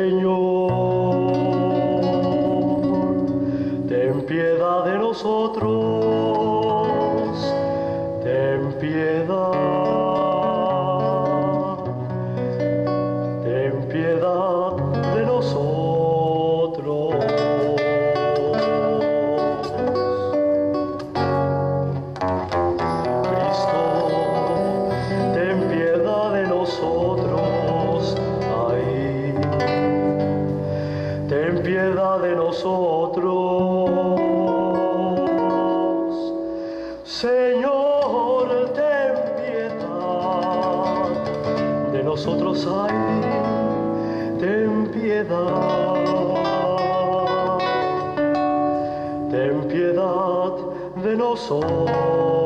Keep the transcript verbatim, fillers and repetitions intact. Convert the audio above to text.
Señor, ten piedad de nosotros, ten piedad, ten piedad de nosotros. Cristo, ten piedad de nosotros, ay, ten piedad de nosotros. Señor, ten piedad de nosotros, ay, ten piedad, ten piedad de nosotros.